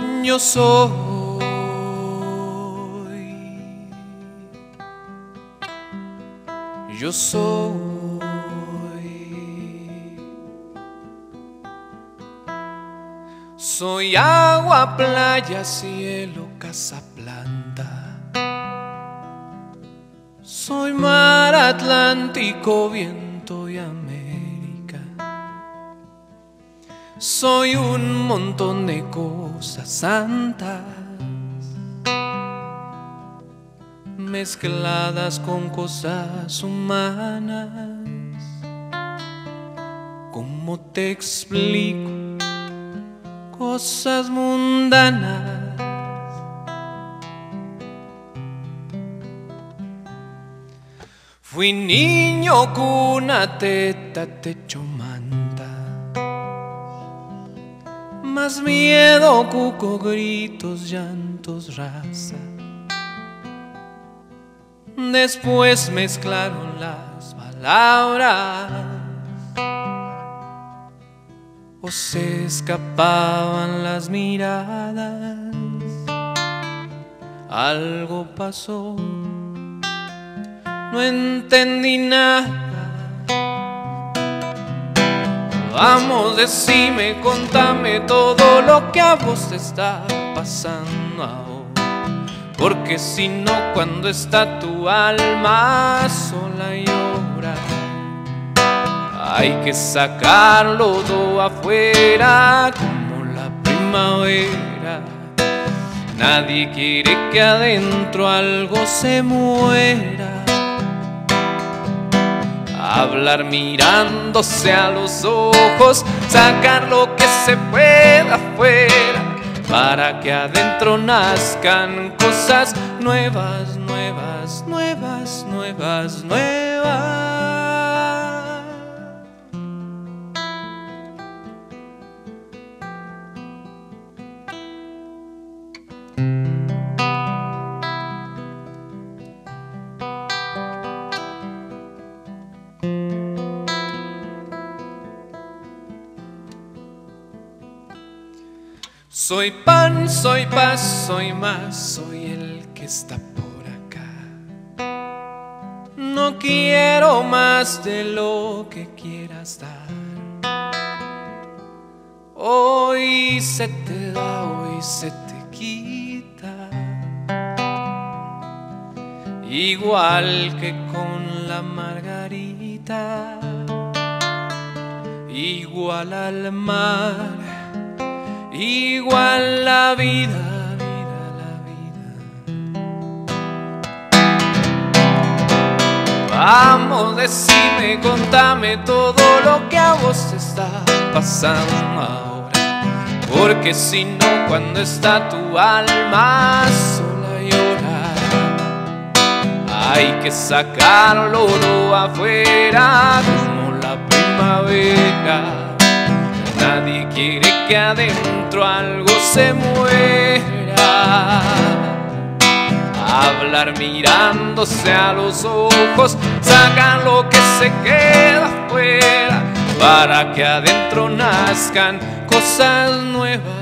Yo soy, yo soy, soy agua, playa, cielo, casa, planta. Soy mar, Atlántico, viento y América. Soy un montón de cosas santas mezcladas con cosas humanas. ¿Cómo te explico? Cosas mundanas. Fui niño, cuna, teta, techo, manta. Más miedo, cuco, gritos, llantos, raza. Después mezclaron las palabras o se escapaban las miradas. Algo pasó, no entendí nada. Vamos, decime, contame todo lo que a vos te está pasando ahora. Porque si no, cuando está tu alma sola y llora, hay que sacarlo todo afuera como la primavera. Nadie quiere que adentro algo se muera. Hablar mirándose a los ojos, sacar lo que se pueda afuera, para que adentro nazcan cosas nuevas, nuevas, nuevas, nuevas, nuevas. Soy pan, soy paz, soy más, soy el que está por acá. No quiero más de lo que quieras dar. Hoy se te da, hoy se te quita. Igual que con la margarita, igual al mar, igual la vida, vida, la vida. Vamos, decime, contame todo lo que a vos te está pasando ahora. Porque si no, cuando está tu alma sola y llora, hay que sacarlo todo afuera como la primavera. Nadie quiere que adentro algo se muera. Hablar mirándose a los ojos, sacan lo que se queda afuera, para que adentro nazcan cosas nuevas.